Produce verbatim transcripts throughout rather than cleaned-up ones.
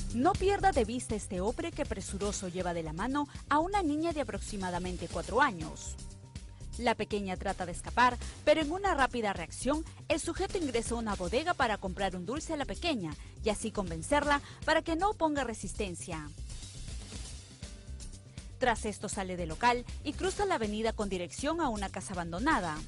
No pierda de vista este hombre que presuroso lleva de la mano a una niña de aproximadamente cuatro años. La pequeña trata de escapar, pero en una rápida reacción, el sujeto ingresa a una bodega para comprar un dulce a la pequeña y así convencerla para que no oponga resistencia. Tras esto sale del local y cruza la avenida con dirección a una casa abandonada.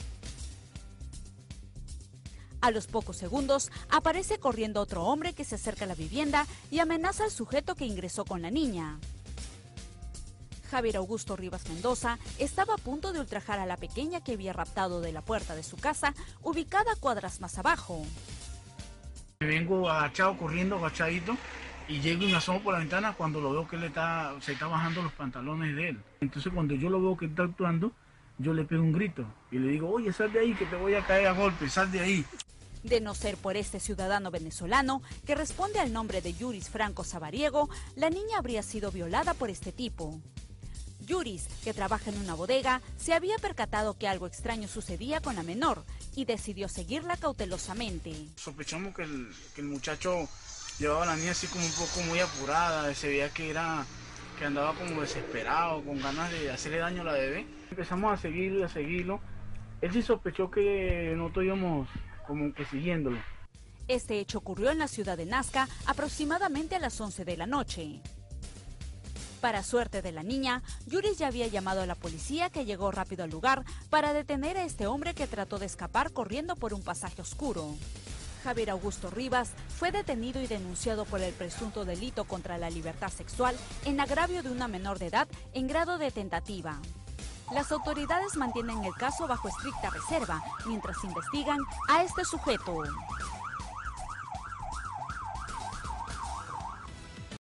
A los pocos segundos, aparece corriendo otro hombre que se acerca a la vivienda y amenaza al sujeto que ingresó con la niña. Javier Augusto Rivas Mendoza estaba a punto de ultrajar a la pequeña que había raptado de la puerta de su casa, ubicada cuadras más abajo. Me vengo agachado, corriendo agachadito, y llego y me asomo por la ventana cuando lo veo que él está, se está bajando los pantalones de él. Entonces cuando yo lo veo que está actuando, yo le pego un grito y le digo, oye, sal de ahí que te voy a caer a golpe, sal de ahí. De no ser por este ciudadano venezolano, que responde al nombre de Yuris Franco Sabariego, la niña habría sido violada por este tipo. Yuris, que trabaja en una bodega, se había percatado que algo extraño sucedía con la menor y decidió seguirla cautelosamente. Sospechamos que el, que el muchacho llevaba a la niña así como un poco muy apurada, se veía que era que andaba como desesperado, con ganas de hacerle daño a la bebé. Empezamos a seguirlo y a seguirlo. Él sí sospechó que nosotros íbamos como que siguiéndolo. Este hecho ocurrió en la ciudad de Nazca aproximadamente a las once de la noche. Para suerte de la niña, Yuris ya había llamado a la policía, que llegó rápido al lugar para detener a este hombre que trató de escapar corriendo por un pasaje oscuro. Javier Augusto Rivas fue detenido y denunciado por el presunto delito contra la libertad sexual en agravio de una menor de edad en grado de tentativa. Las autoridades mantienen el caso bajo estricta reserva mientras investigan a este sujeto.